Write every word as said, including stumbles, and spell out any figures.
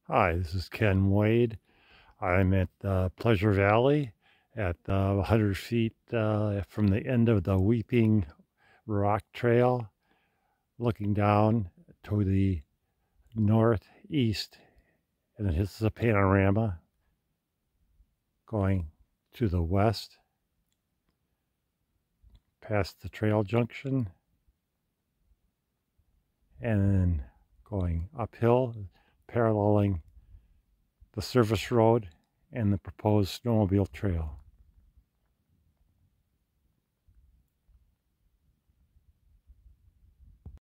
Hi, this is Ken Wade. I'm at uh, Pleasure Valley at uh, one hundred feet uh, from the end of the Weeping Rock Trail, looking down to the northeast. And this is a panorama going to the west, past the trail junction, and then going uphill, paralleling the service road and the proposed snowmobile trail.